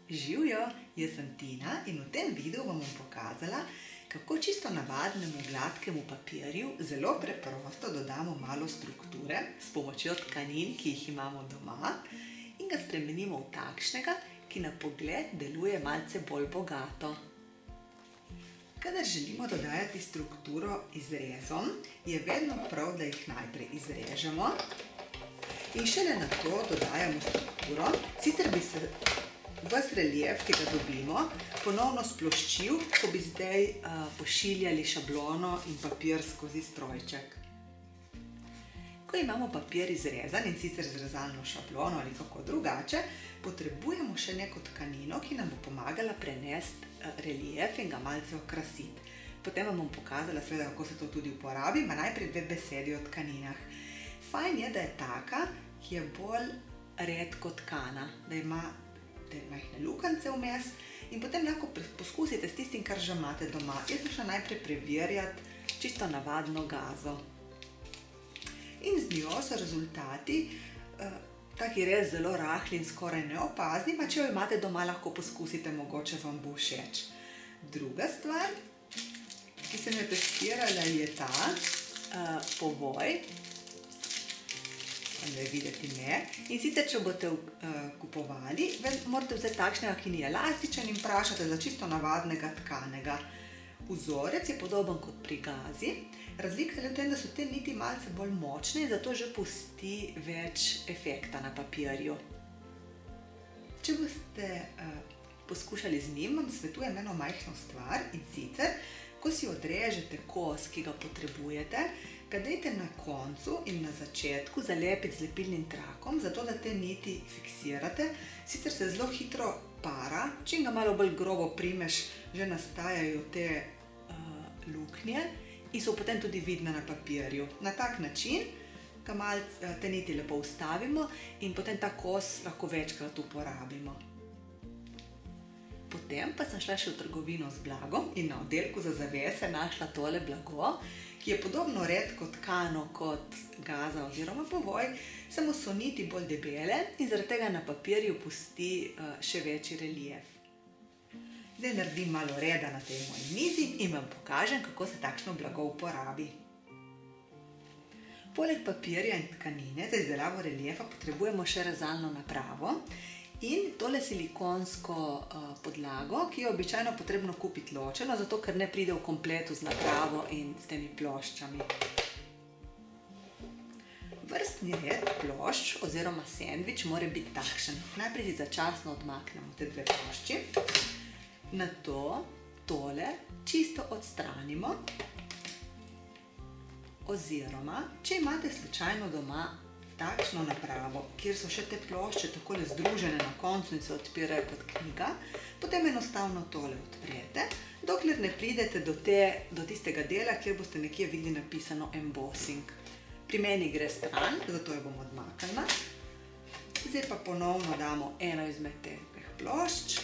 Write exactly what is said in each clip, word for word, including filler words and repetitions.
Živjo, jaz sem Tina in v tem videu vam bom pokazala, kako čisto navadnemu gladkemu papirju zelo preprosto dodamo malo strukture s pomočjo tkanin, ki jih imamo doma, in ga spremenimo v takšnega, ki na pogled deluje malce bolj bogato. Kadar želimo dodajati strukturo izrezom, je vedno prav, da jih najprej izrežemo in šele na to dodajamo strukturo, sicer bi se ves relief, ki ga dobimo, ponovno sploščil, ko bi zdaj uh, pošiljali šablono in papir skozi strojček. Ko imamo papir izrezan in sicer z rezalno šablono ali kako drugače, potrebujemo še neko tkanino, ki nam bo pomagala prenesti uh, relief in ga malce okrasiti. Potem vam bom pokazala, seveda, kako se to tudi uporabi, ma najprej dve besedi o tkaninah. Fajn je, da je taka, ki je bolj redko tkana, da ima te majhne lukance vmes in potem lahko poskusite s tistim, kar že imate doma. Jaz sem šla najprej preverjati čisto navadno gazo. In z njo so rezultati eh, taki res zelo rahli in skoraj neopazni, pa če jo imate doma, lahko poskusite, mogoče vam bo všeč. Druga stvar, ki sem jo testirala, je ta eh, povoj. Da je videti ne. In sicer, če boste uh, kupovali, morate vzeti takšnega, ki ni elastičen in vprašate za čisto navadnega tkanega. Vzorec je podoben kot pri gazi. Razlika je v tem, da so te niti malce bolj močne in zato že pusti več efekta na papirju. Če boste uh, poskušali z njim, vam svetujem eno majhno stvar in sicer, ko si odrežete kos, ki ga potrebujete, ga dajte na koncu in na začetku zalepiti z lepilnim trakom, zato da te niti fiksirate. Sicer se zelo hitro para, čim ga malo bolj grobo primeš, že nastajajo te uh, luknje in so potem tudi vidne na papirju. Na tak način ga malce te niti lepo ustavimo in potem ta kos lahko večkrat uporabimo. Potem pa sem šla še v trgovino z blagom in na oddelku za zavese našla tole blago, ki je podobno redko tkano kot gaza oziroma povoj, samo so niti bolj debele in zaradi tega na papirju pusti uh, še večji relief. Zdaj naredim malo reda na tej moji mizi in vam pokažem, kako se takšno blago uporabi. Poleg papirja in tkanine za izdelavo reliefa potrebujemo še rezalno napravo in tole silikonsko uh, podlago, ki je običajno potrebno kupiti ločeno, zato ker ne pride v kompletu z napravo in s temi ploščami. Vrstni red plošč oziroma sendvič mora biti takšen. Najprej si začasno odmaknemo te dve plošči, nato tole čisto odstranimo oziroma, če imate slučajno doma takšno napravo, kjer so še te plošče takole združene na koncu in se odpirajo kot knjiga, potem enostavno tole odprete, dokler ne pridete do, te, do tistega dela, kjer boste nekje videli napisano embossing. Pri meni gre stran, zato jo bom odmaknila. Zdaj pa ponovno damo eno izmed teh plošč.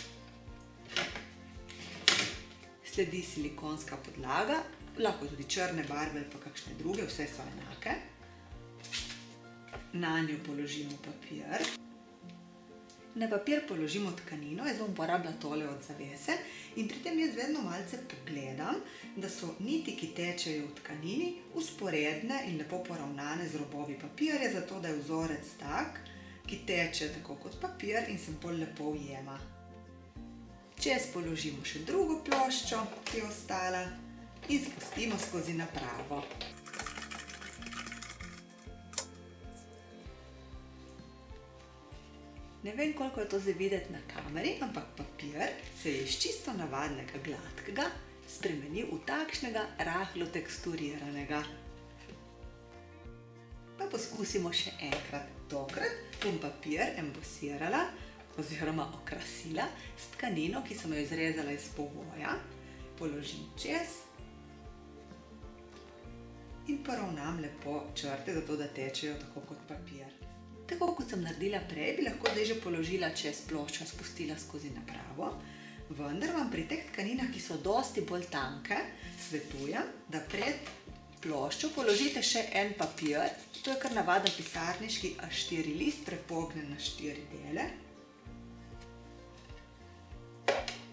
Sledi silikonska podlaga, lahko tudi črne barve ali pa kakšne druge, vse so enake. Na njo položimo papir. Na papir položimo tkanino, jaz bom uporabila tole od zavese in pri tem jaz vedno malce pogledam, da so niti, ki tečejo v tkanini, usporedne in lepo poravnane z robovi papirja, zato da je vzorec tak, ki teče tako kot papir in se bolj lepo ujema. Čez položimo še drugo ploščo, ki je ostala, in spustimo skozi napravo. Ne vem, koliko je to zdaj videti na kameri, ampak papir se je iz čisto navadnega gladkega spremenil v takšnega rahlo teksturiranega. Pa poskusimo še enkrat. Tokrat bom papir embosirala oziroma okrasila s tkanino, ki sem jo izrezala iz povoja. Položim čez in poravnam lepo črte, zato da tečejo tako kot papir. Tako kot sem naredila prej, bi lahko zdaj že položila čez ploščo, spustila skozi napravo, vendar vam pri teh tkaninah, ki so dosti bolj tanke, svetujem, da pred ploščo položite še en papir, to je kar navaden pisarniški A štiri list, prepognen na štiri dele.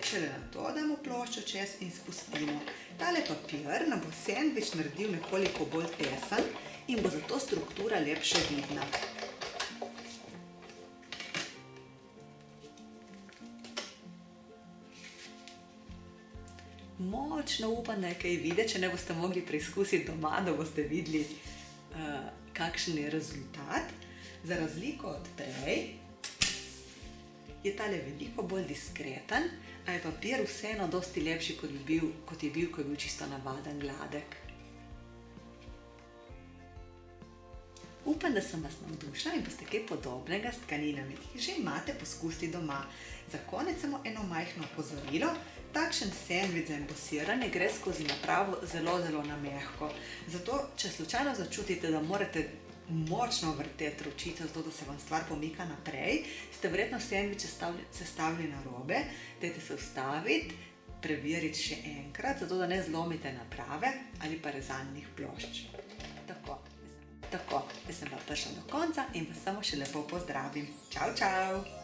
Šele nato damo ploščo čez in spustimo. Tale papir nam bo sendvič naredil nekoliko bolj tesen in bo zato struktura lepše vidna. Močno upam, da je kaj videti, če ne boste mogli preizkusiti doma, da boste videli, kakšen je rezultat. Za razliko od prej je tale veliko bolj diskreten, a je papir vseeno dosti lepši, kot je bil, kot je bil, ko je bil čisto navaden gladek. Upam, da sem vas navdušila in boste kaj podobnega s tkaninami, ki jih že imate, poskusiti doma. Za konec samo eno majhno opozorilo. Takšen sendvič za embosiranje gre skozi napravo zelo, zelo na mehko. Zato, če slučajno začutite, da morate močno vrteti ročico, zato da se vam stvar pomika naprej, ste verjetno sendvič sestavili narobe, dajte se ustaviti, preveriti še enkrat, zato da ne zlomite naprave ali pa rezalnih plošč. Tako, tako, jaz sem pa prišla do konca in vas samo še lepo pozdravim. Čau, čau!